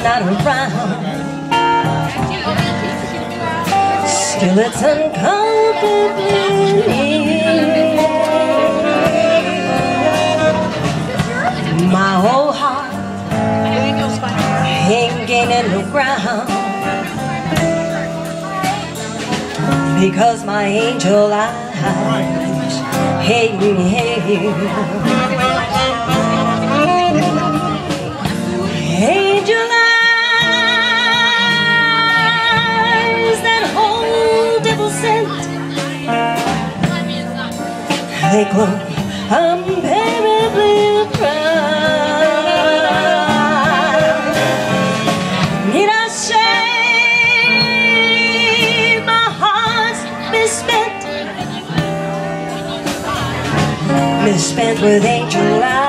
not around. Still it's uncomfortably near. My whole heart hanging in the ground, because my angel eyes, hey, hey, angel eyes that hold devil scent, they glow unbearably proud. Need I say my heart's misspent with angel eyes.